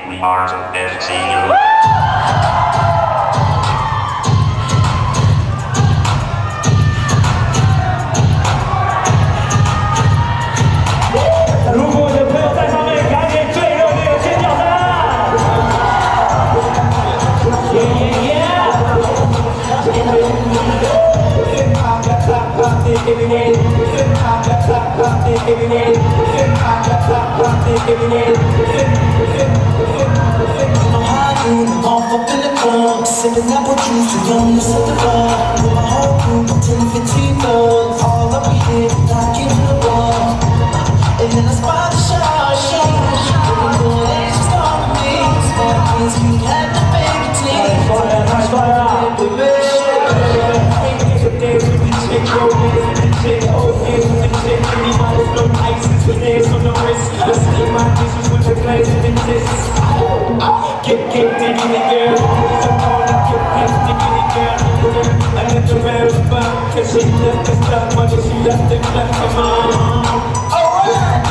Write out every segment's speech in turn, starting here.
We are FCU. Sipping apple juice, too young to set the bar. With my whole crew, 10, 15 thugs, all up here, knocking the wall. And then I spot the shot, looking good, they just start with me. Smart kids, you had to make a team. Cause she left the stuff, but she left the black, come on. Alright!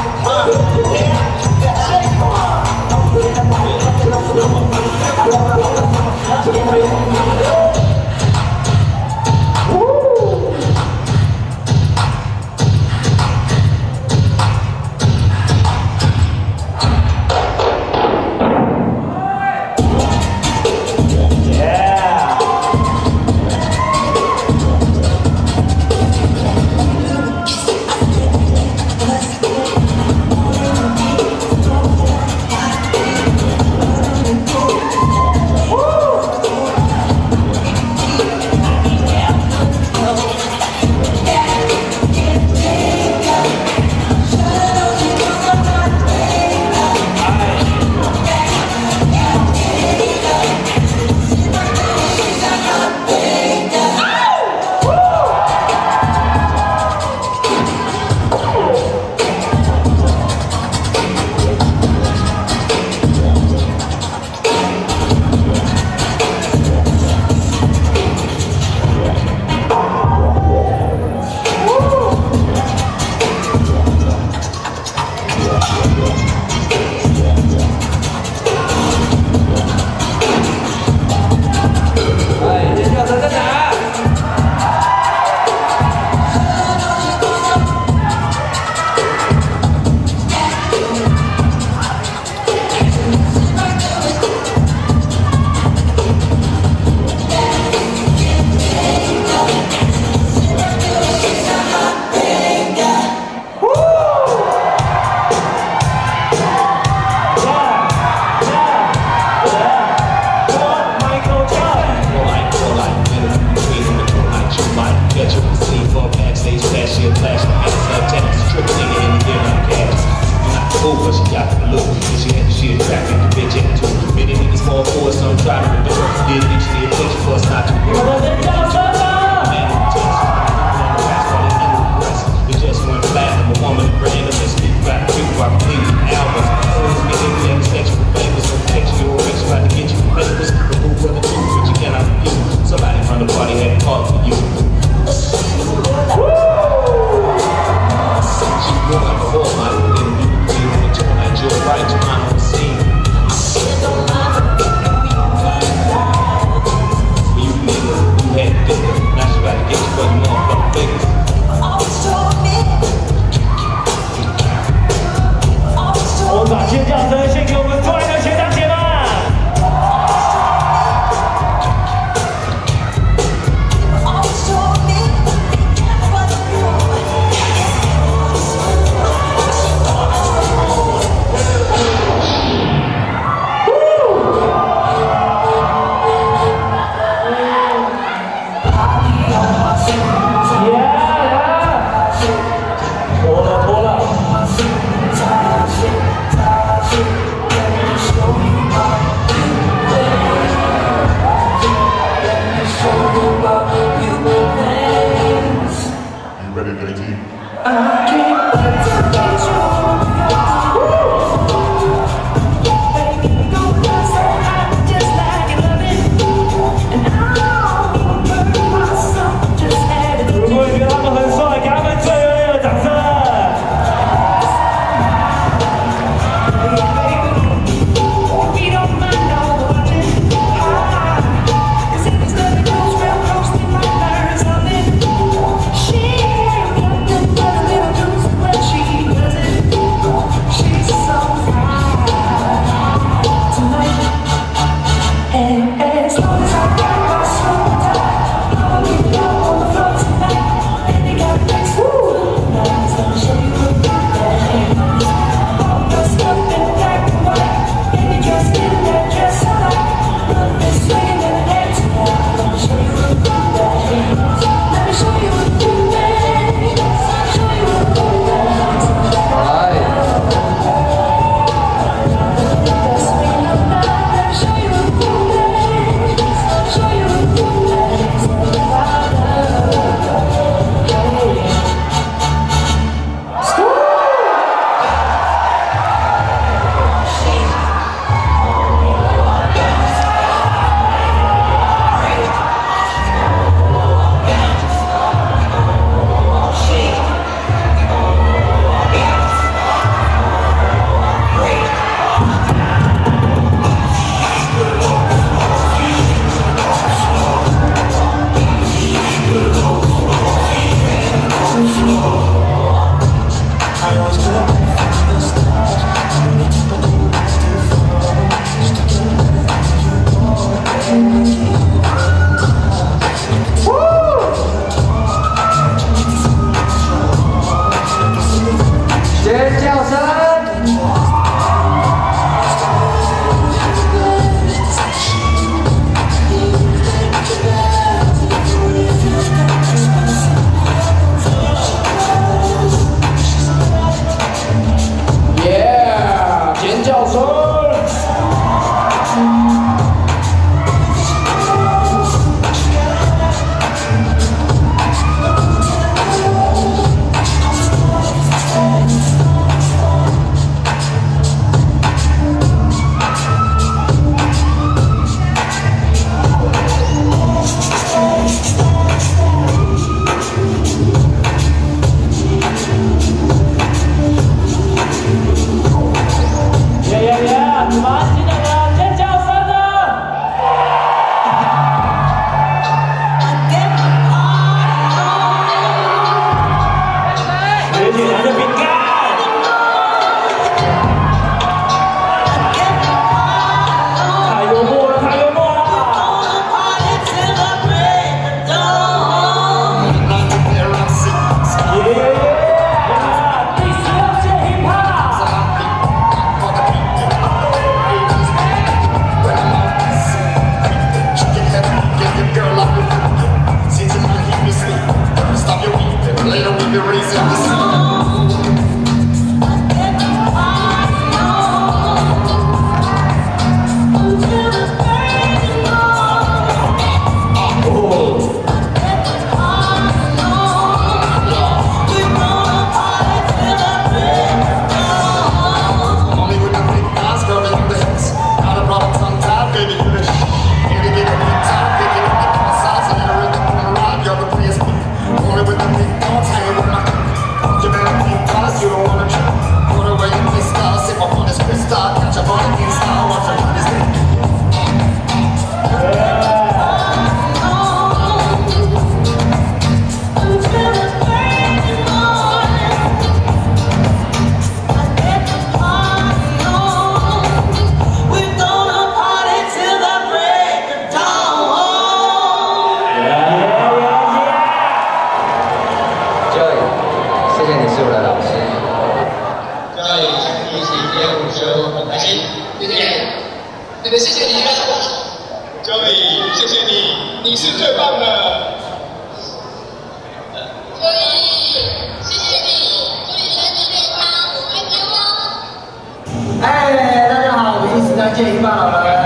真的谢谢你了，Joey，谢谢你，你是最棒的。Joey，谢谢你，祝你身体健康，我爱你哦。 哎，大家好，我是时代界一霸老人。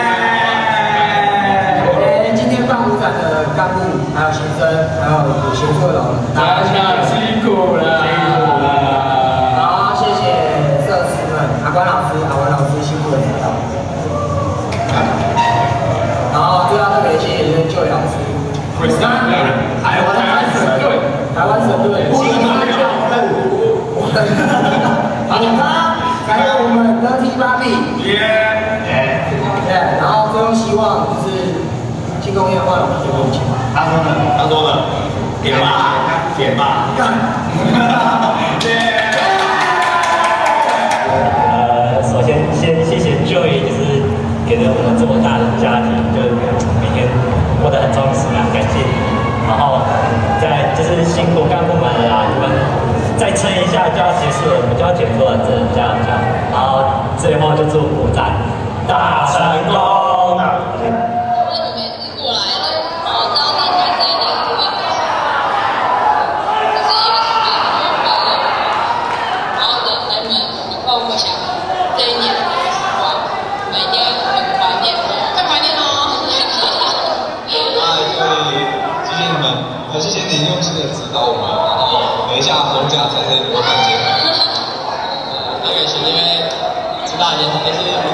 今天办舞展的干部，还有新生，还有有协助的老人， 大家辛苦了，辛苦了。 好，谢谢社师们，阿关老师、阿文老师辛苦了，知道。然后最后特别谢谢就业老师，台湾省队，新马教父，好他，还有我们的 T 芭比，然后最后希望就是庆功宴换了我们最后钱，他说呢，点吧，干， 首先先谢谢 Joey， 就是给了我们这么大的家庭，就每天过得很充实啊，感谢你。然后再就是辛苦干部们了啦，你们再撑一下就要结束了，我们就要解脱了，真的这样。然后最后就祝舞展大成功。 很谢谢你用心的指导我们，然后每一下红甲才是我看见。很感谢，因为知道也是